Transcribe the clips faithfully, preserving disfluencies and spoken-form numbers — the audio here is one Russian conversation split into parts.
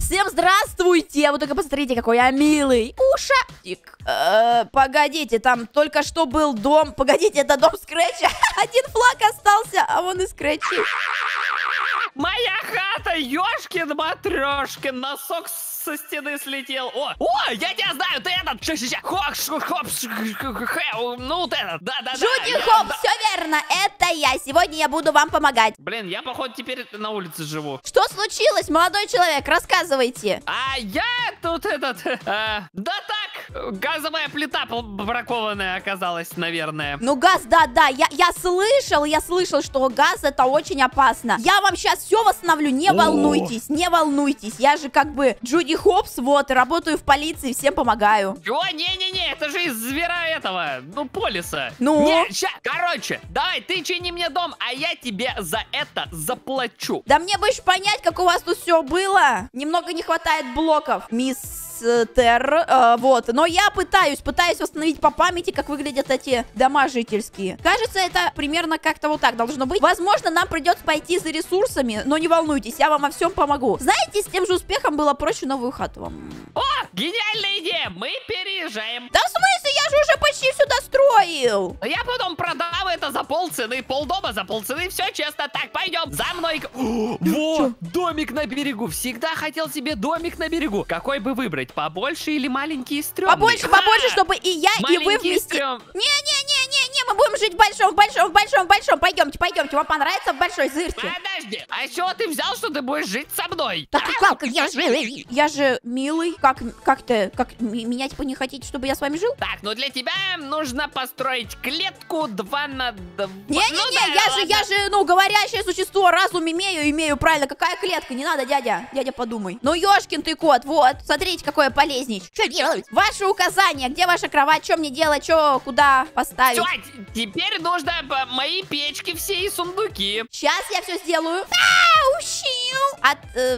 Всем здравствуйте! Вот только посмотрите, какой я милый. Ушатик. Э, погодите, там только что был дом. Погодите, это дом Скретча. Один флаг остался, а он и Скретчи. Моя хата, ёшкин-матрёшкин, носок со стены слетел. О, о, я тебя знаю, ты этот, ща-ща-ща, хоп, хоп, ну вот этот, да-да-да. Джуди Хоп, все верно, это я. Сегодня я буду вам помогать. Блин, я, походу, теперь на улице живу. Что случилось, молодой человек? Рассказывайте. А я тут этот, э, да так, газовая плита бракованная оказалась, наверное. Ну, газ, да-да, я, я слышал, я слышал, что газ это очень опасно. Я вам сейчас все восстановлю, не волнуйтесь, не волнуйтесь. Я же как бы Джуди Хопс, вот, работаю в полиции, всем помогаю. О, не-не-не, это же из звера этого, ну, полиса. Ну? Не, ща, короче, давай, ты чини мне дом, а я тебе за это заплачу. Да мне бы еще понять, как у вас тут все было. Немного не хватает блоков, мисс Тер, э, вот. Но я пытаюсь, пытаюсь восстановить по памяти, как выглядят эти дома жительские. Кажется, это примерно как-то вот так должно быть. Возможно, нам придется пойти за ресурсами, но не волнуйтесь, я вам во всем помогу. Знаете, с тем же успехом было проще новую хату вам. О, гениальная идея, мы переезжаем. Да в смысле, я же уже почти все достроил. Я потом продам это за полцены, полдома за полцены, все честно. Так, пойдем за мной. О, во, домик на берегу. Всегда хотел себе домик на берегу. Какой бы выбрать, побольше или маленький и стрёмный? Побольше, побольше, чтобы и я, и вы вместе. Не-не-не-не-не, мы будем жить в большом, в большом, в большом, в большом. Пойдемте, пойдемте, вам понравится в большой, зырьте. Подожди, а с чего ты взял, что ты будешь жить со мной? Так как, я же, я же милый. Как, как ты, как, меня типа не хотите, чтобы я с вами жил? Так, ну для тебя нужно построить клетку два на два. Не-не-не, ну, да, я ладно. же, я же, ну, говорящее существо, разум имею, имею, правильно. Какая клетка? Не надо, дядя, дядя, подумай. Ну, ёшкин ты кот, вот, смотрите, какое полезней. Что делать? Ваши указания, где ваша кровать, что мне делать, что, куда поставить? Всё, теперь нужно мои печки все и сундуки. Сейчас я все сделаю. Ау, щиу. От, э,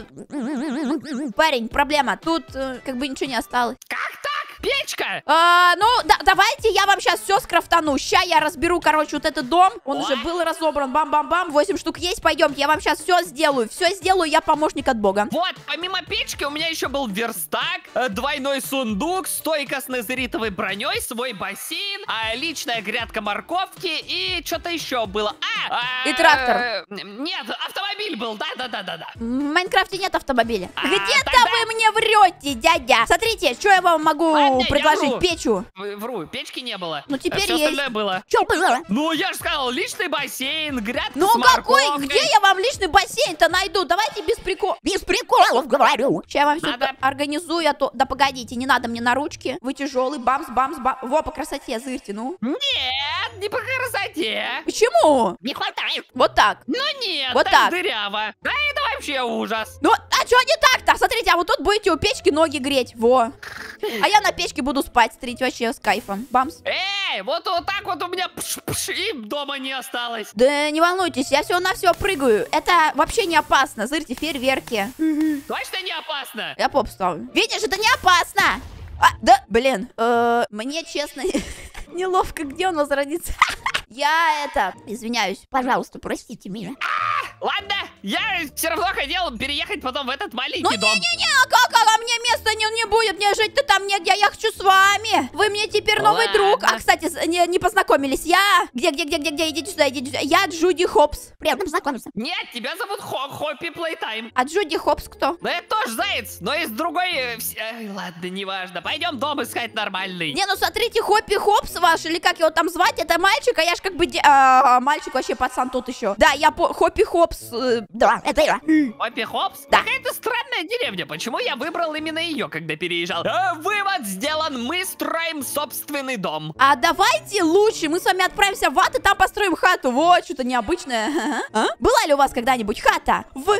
парень, проблема. Тут э, как бы ничего не осталось. Как так? Печка? А, ну, да, давайте я вам сейчас все скрафтану. Ща я разберу, короче, вот этот дом. Он Ой. уже был разобран. Бам-бам-бам. восемь штук есть. Пойдемте, я вам сейчас все сделаю. Все сделаю, я помощник от бога. Вот, помимо печки у меня еще был верстак, э, двойной сундук, стойка с незеритовой броней, свой бассейн, а, личная грядка морковки и что-то еще было. А! И э, трактор. э, Нет, автомобиль был, да-да-да-да-да. В Майнкрафте нет автомобиля. А, Где-то тогда- вы мне врете, дядя. Смотрите, что я вам могу Ладно, я предложить. вру. Печу. В- Вру, печки не было. Ну, теперь а все есть. остальное было. Что было? Ну, я же сказал, личный бассейн, грядка Ну с какой? морковкой. Где я вам личный бассейн-то найду? Давайте без приколов. Без приколов, говорю. Сейчас я вам все Надо- организую, а то... Да погодите, не надо мне на ручки. Вы тяжелый, бамс, бамс, бамс. Во, по красоте, зырьте, ну. Нет, не по красоте. Почему? Не хватает. Вот так. Ну нет, Вот так, так. дыряво. Да это вообще ужас. Ну, а что не так-то? Смотрите, а вот тут будете у печки ноги греть. Во. А я на печке буду спать, смотрите, вообще с кайфом. Бамс. Эй, вот, вот так вот у меня пш-пш, и дома не осталось. Да не волнуйтесь, я все на все прыгаю. Это вообще не опасно. Зырьте, фейерверки. Точно не опасно? Я поп ставлю. Видишь, это не опасно. А, да, блин, э, мне честно неловко, где он возродится. Я это, извиняюсь, пожалуйста, простите меня. Ладно, я все равно хотел переехать потом в этот маленький Ну дом. не-не-не, а как, а мне места не, не будет, мне жить-то там негде, я хочу с вами. Вы мне теперь новый Ладно. друг. А, кстати, с- не, не познакомились. Я, где, где, где, где, где, идите сюда, идите сюда. Я Джуди Хопс. Приятно познакомиться. Нет, тебя зовут Хо Хоппи Плейтайм. А Джуди Хопс кто? Да это тоже заяц, но из другой... э, вс- Ай, ладно, неважно. Пойдем дом искать нормальный. Не, ну смотрите, Хоппи Хопс ваш, или как его там звать, это мальчик, а я ж как бы... де- а, мальчик вообще пацан тут еще. Да, я по... Хоппи Хопс, э, да, это я. Хоппи Хопс? Да. Какая-то странная деревня. Почему я выбрал именно ее, когда переезжал? А, вывод сделан. Мы строим собственный дом. А давайте лучше мы с вами отправимся в ад и там построим хату. Вот, что-то необычное. А? Была ли у вас когда-нибудь хата в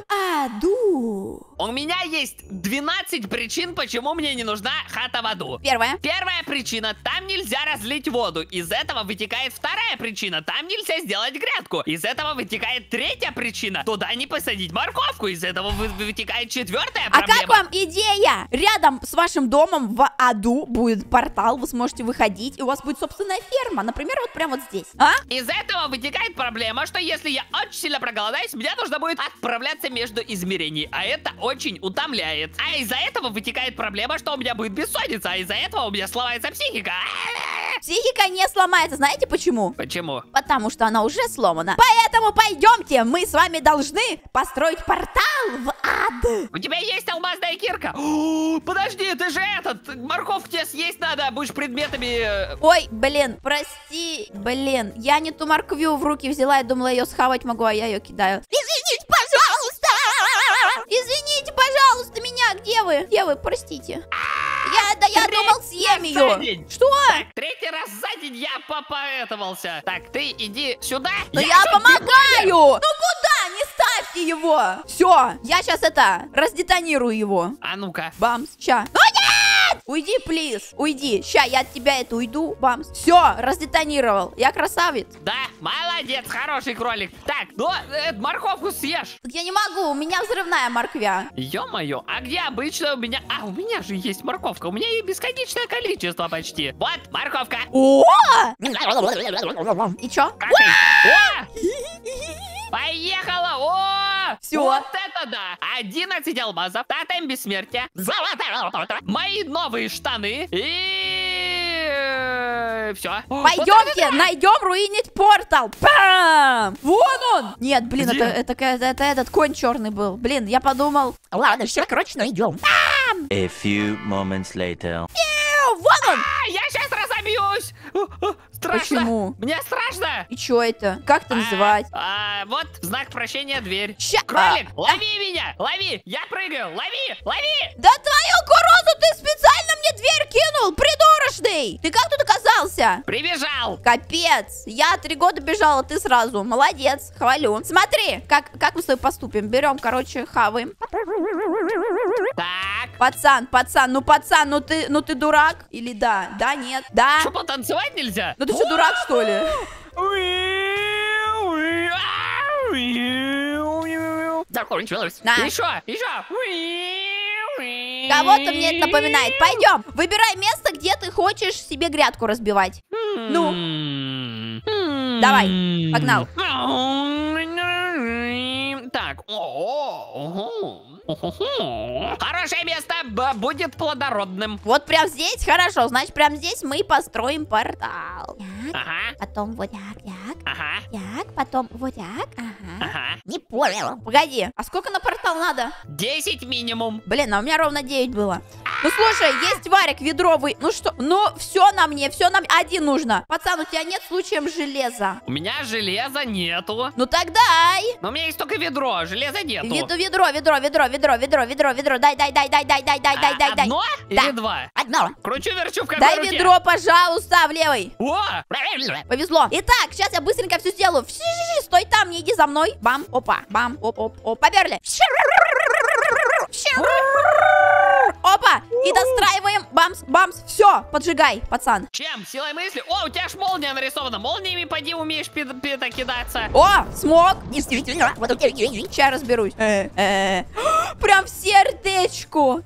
аду? У меня есть двенадцать причин, почему мне не нужна хата в аду. Первое. Первая причина. Там нельзя разлить воду. Из этого вытекает вторая причина. Там нельзя сделать грядку. Из этого вытекает третья причина. Туда не посадить морковку. Из этого вы- вытекает четвертая А проблема. как вам идея? Рядом с вашим домом в аду будет портал, вы сможете выходить, и у вас будет собственная ферма. Например, вот прямо вот здесь. А? Из этого вытекает проблема, что если я очень сильно проголодаюсь, мне нужно будет отправляться между измерений. А это очень утомляет. А из-за этого вытекает проблема, что у меня будет бессонница, а из-за этого у меня сломается психика. Психика не сломается, знаете почему? Почему? Потому что она уже сломана. Поэтому пойдемте, мы с вами должны построить портал в ад. У тебя есть алмазная кирка? О, подожди, ты же этот, морковку тебе съесть надо, будешь предметами... Ой, блин, прости, блин, я не ту морквю в руки взяла, я думала, ее схавать могу, а я ее кидаю. Извините, пожалуйста! Извините, пожалуйста, меня, где вы? Где вы, простите? Я, да я думал, съем ее. Что? Так, третий раз за день я попоэтовался. Так, ты иди сюда. Но я, я помогаю. Ну куда? Не ставьте его. Все, я сейчас это, раздетонирую его. А ну-ка. Бамс, ща. Ну нет! Уйди, плиз, уйди. Ща, я от тебя это уйду. Бамс. Все, раздетонировал. Я красавец. Да, молодец, хороший кролик. Так, ну, э, морковку съешь. Я не могу, у меня взрывная морквя. Ё-моё, а где обычно у меня... А, у меня же есть морковка. У меня ее бесконечное количество почти. Вот, морковка. О! И чё? О! Поехала! О! Все. Вот это да! одиннадцать алмазов, тотем бессмертия, золотая, мои новые штаны и... Все. Пойдемте, найдем руинить портал. Бам! Вон он! Нет, блин, это, это, это, это этот конь черный был. Блин, я подумал... Ладно, все, короче, найдем. A few moments later. Вон он! А, я сейчас разобьюсь! Страшно! Почему? Мне страшно! И чё это? Как это называть? А, вот, знак прощения, дверь. Ща... Кролик, а, лови а... меня! Лови! Я прыгаю! Лови! Лови! Да твою курозу, ты специально мне дверь кинул, придурочный! Ты как тут оказался? Прибежал! Капец! Я три года бежала, ты сразу. Молодец, хвалю. Смотри, как, как мы с тобой поступим. Берем, короче, хаваем. Так. Пацан, пацан, ну пацан, ну ты, ну ты дурак? Или да? Да, нет? Да? Что, потанцевать нельзя? Ну ты что, дурак, что ли? На. Еще, еще. Кого-то мне это напоминает. Пойдем, выбирай место, где ты хочешь себе грядку разбивать. Ну. Давай, погнал. Так. Хорошее место будет плодородным. Вот прям здесь? Хорошо, значит, прям здесь мы построим портал. Ага. Потом вот так, так. Ага. Так, потом вот так. Ага. Ага. Не понял. Погоди, а сколько на портал надо? десять минимум. Блин, а у меня ровно девять было. Ну слушай, есть варик ведровый. Ну что? Ну, все на мне, все на мне. Один нужно. Пацан, у тебя нет случаем железа? У меня железа нету. Ну так дай. Но у меня есть только ведро, железа нету. Ведро, ведро, ведро, ведро, ведро, ведро, ведро, ведро. Дай, дай, дай, дай, дай, дай, дай, дай, дай, дай. Одно Да. или два? Одно. Кручу-верчу в какой Дай руке? ведро, пожалуйста, в левой. О! Повезло. Итак, сейчас я быстренько все сделаю. Фи-фи-фи, стой там, не иди за мной. Бам, опа, бам, оп, оп, оп. Поперли. Опа, и достраиваем. Бамс, бамс. Все, поджигай, пацан. Чем? Силой мысли? О, у тебя ж молния нарисована. Молниями поди умеешь пи- кидаться. О, смог. Сейчас разберусь. Э, э. Прям в сердечку.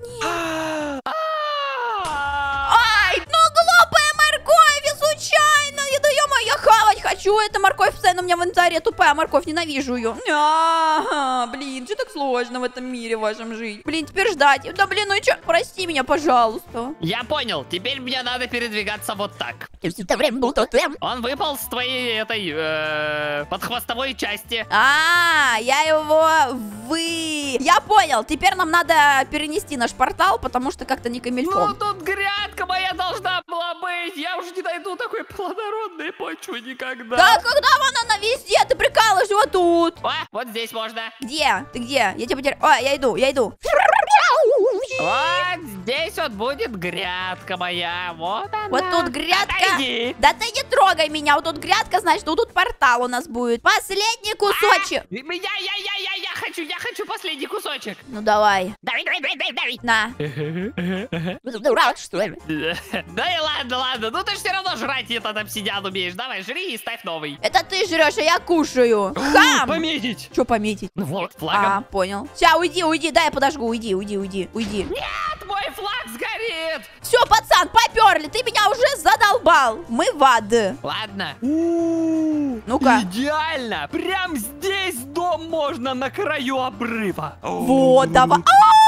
Ай, ну глупая морковь, случайно. Я, да ё-моё, я хавать хочу. Эта морковь постоянно у меня в инвентаре. Тупая морковь, ненавижу ее. А, блин, что так сложно в этом мире вашем жить? Блин, теперь ждать. Да блин, ну и чё? Прости меня, пожалуйста. Я понял. Теперь мне надо передвигаться вот так. Он выпал с твоей этой э, подхвостовой части. А, я его вы. Я понял. Теперь нам надо перенести наш портал, потому что как-то не Ну камильфо. тут грядка моя должна была быть. Я уже не найду такой плодородной почвы никогда. Да когда она везде? Ты прикалываешься вот тут. О, вот здесь можно. Где? Ты где? Я тебя потерял. О, я иду, я иду. Вот здесь вот будет грядка моя. Вот она. Вот тут грядка. Отойди. Да ты не трогай меня. Вот тут грядка, значит, вот тут портал у нас будет. Последний кусочек. Я, я, я, я, я хочу, я хочу последний кусочек. Ну давай. Дави, дави, дави, дави. На. Дурак, что ли? Да и ладно, ладно. Ну ты же все равно жрать этот обсидиан умеешь. Давай, жри и ставь новый. Это ты жрешь, а я кушаю. Хам. Пометить. Что пометить? Ну вот, А, флагом. понял. Сейчас, уйди, уйди, дай я подожгу. Уйди, уйди, уйди, уйди. Нет, мой флаг сгорит. Все, пацан, поперли. Ты меня уже задолбал. Мы в ад. Ладно. Ну-ка. Идеально. Прям здесь дом можно на краю обрыва. Вот, давай. А!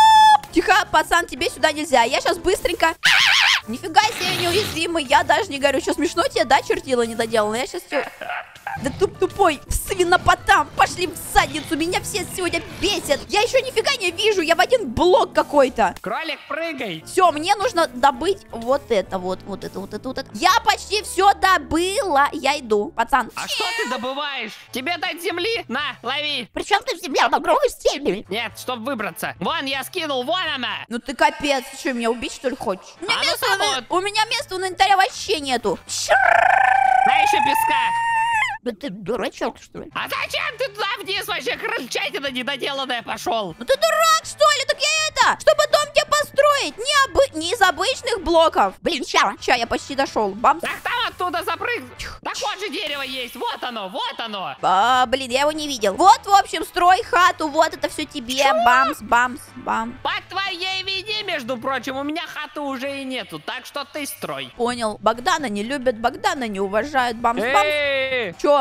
Тихо, пацан, тебе сюда нельзя. Я сейчас быстренько... Нифига себе неуязвимый. Я даже не говорю. Что, смешно тебе, да, чертила недоделанная? Я сейчас все... Да туп тупой свинопотам. Пошли в задницу. Меня все сегодня бесят. Я еще нифига не вижу. Я в один блок какой-то. Кролик, прыгай. Все, мне нужно добыть вот это вот. Вот это, вот это, вот это. Я почти все добыла. Я иду, пацан. А что ты добываешь? Тебе дать земли? На, лови. Причем ты в земле багровый стебель? Нет, чтоб выбраться. Вон, я скинул, вон она. Ну ты капец. Ты что, меня убить, что ли, хочешь? У меня, А ну, места, салют. у меня места в инвентаре вообще нету. На еще песка. Да ты дурачок, что ли? А зачем ты туда вниз вообще, крольчатина недоделанная, пошел? Ну ты дурак, что ли? Так я это, чтобы дом тебе построить, не, обы... не из обычных блоков. Блин, ща, ща, я почти дошел. Бамс. Так там оттуда запрыг. Так вот же дерево есть, вот оно, вот оно. А, блин, я его не видел. Вот, в общем, строй хату, вот это все тебе. Чё? Бамс, бамс, бам. По твоей вине, между прочим, у меня хаты уже и нету, так что ты строй. Понял. Богдана не любят, Богдана не уважают. Бамс, бамс. Эй! Чё?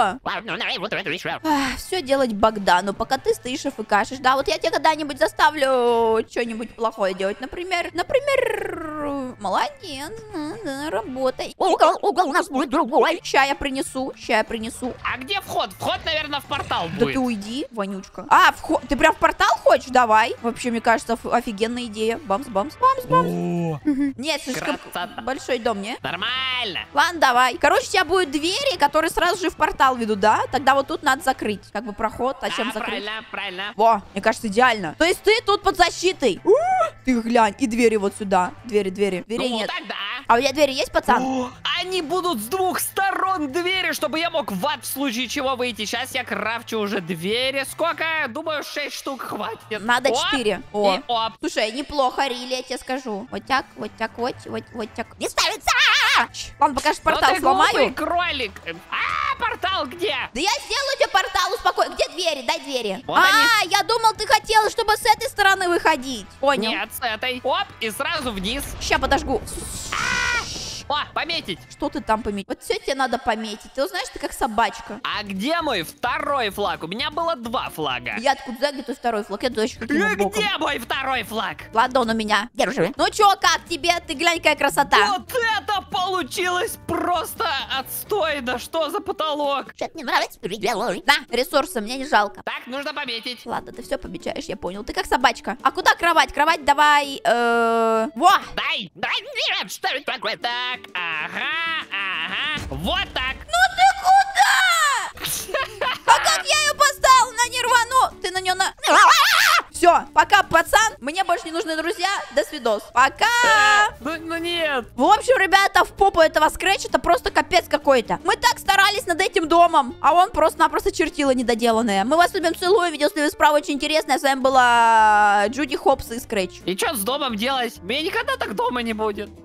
Все делать Богдану, пока ты стоишь и фыкашешь. Да, вот я тебе когда-нибудь заставлю что-нибудь плохое делать. Например, например, молодец, да, работай. Угол, угол у нас будет другой. Ща я принесу, ща я принесу. А где вход? Вход, наверное, в портал Да будет. ты уйди, вонючка. А, вход, ты прям в портал хочешь? Давай. Вообще, мне кажется, оф- офигенная идея. Бамс, бамс, бамс, бамс. О, Нет, слишком красота. большой дом, не? Нормально. Ладно, давай. Короче, у тебя будут двери, которые сразу же в портал ведут, да? Тогда вот тут надо закрыть. Как бы проход, а чем А, закрыть? правильно, правильно. Во, мне кажется, идеально. То есть ты тут под защитой. У, ты глянь, и двери вот сюда. Двери, двери. Дверей Ну, нет. тогда. А у тебя двери есть, пацан? О, они будут с двух сторон двери, чтобы я мог в ад в случае чего выйти. Сейчас я крафчу уже двери. Сколько? Думаю, шесть штук хватит. Надо Оп, четыре. О. И оп. Слушай, неплохо, Рили, я тебе скажу. Вот так, вот так, вот, вот, вот так. Не ставится! Ладно, пока что портал Ну ты сломаю. глупый кролик. А, портал где? Да я сделаю тебе портал, успокой. Где двери? Дай двери. Вот а, они. я думал, ты хотела, чтобы с этой стороны выходить. Понял. Нет, с этой. Оп, и сразу вниз. Ща подожгу. О, пометить. Что ты там пометить? Вот все тебе надо пометить. Ты узнаешь, ты как собачка. А где мой второй флаг? У меня было два флага. Я откуда знаю, где твой второй флаг? Я туда еще И каким боком. где мой второй флаг? Ладно, он у меня. Держи. Ну чё, как тебе? Ты глянь, какая красота. Вот это получилось просто отстойно. Что за потолок? Что-то не нравится, переделай. Да, ресурсы, мне не жалко. Так, нужно пометить. Ладно, ты все помечаешь, я понял. Ты как собачка. А куда кровать? Кровать давай... Э... Во! Дай, дай мне, что это такое? Так, ага, ага. Вот так. Ну ты куда? А как я ее поставил на нирвану? Ты на нее на... Все, пока, пацан. Мне больше не нужны друзья. До свидос. Пока. Ну, ну нет. В общем, ребята, в попу этого скретча это просто капец какой-то. Мы так старались над этим домом, а он просто-напросто чертила недоделанное. Мы вас любим, целуем. Видео слева справа очень интересное. С вами была Джуди Хопс и Скретч. И что с домом делать? Мне никогда так дома не будет.